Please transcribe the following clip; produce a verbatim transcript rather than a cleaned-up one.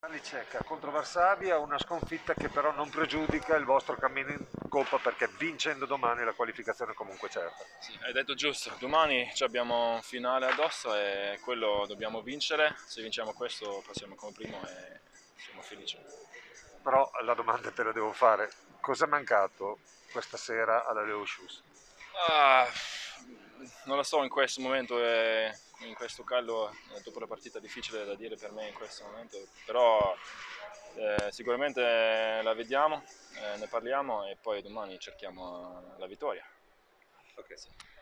Licecca contro Varsavia, una sconfitta che però non pregiudica il vostro cammino in Coppa perché vincendo domani la qualificazione è comunque certa. Sì, hai detto giusto, domani ci abbiamo un finale addosso e quello dobbiamo vincere, se vinciamo questo passiamo come primo e siamo felici. Però la domanda te la devo fare, cosa è mancato questa sera alla Leo Shoes? Ah, non lo so in questo momento, è, in questo caldo, eh, dopo la partita è difficile da dire per me in questo momento, però eh, sicuramente la vediamo, eh, ne parliamo e poi domani cerchiamo la vittoria. Ok. Sì.